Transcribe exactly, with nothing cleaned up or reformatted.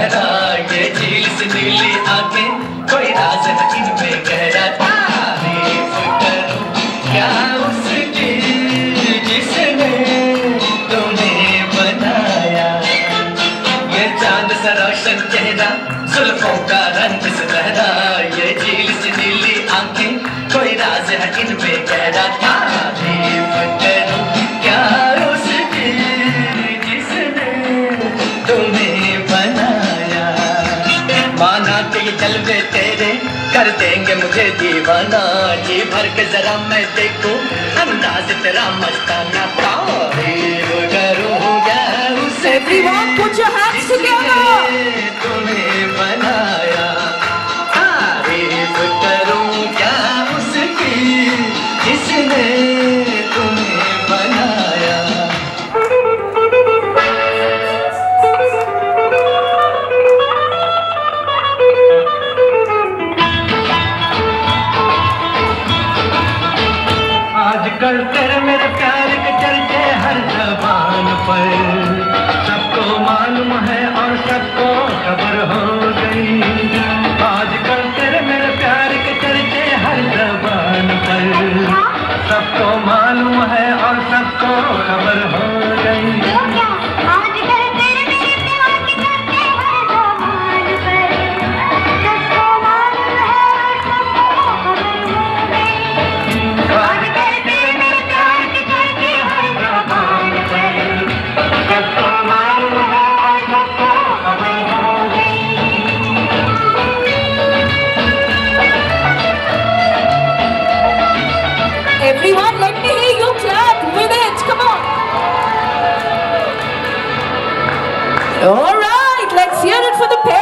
लहरा ये झील सी नीली आंखें, कोई राज है इनमें गहरा। तारीफ करूं क्या उसकी जिसने तुम्हें बनाया, ये चांद सा रोशन चेहरा, जुल्फों का रंग सुनहरा, ये झील सी नीली आंखें, कोई राज है इनमें गहरा। तारीफ करूं क्या उसकी जिसने तुम्हें बनाया, माना कि ये जलवे तेरे कर देंगे मुझे दीवाना, जी भर के जरा मैं देखूं अंदाज तेरा मस्ताना। तारीफ करूं क्या उसे तुम्हें बनाया, तारीफ करूं क्या उसकी जिसने तुम्हें बनाया। आजकल तेरे मेरे प्यार के चर्चे हर ज़बान पर, सबको मालूम है और सबको खबर हो गई। आजकल तेरे मेरे प्यार के चर्चे हर ज़बान पर, सबको मालूम है और सबको खबर हो गई। Everyone, let me hear you clap with it. Come on. All right, let's hear it for the parents.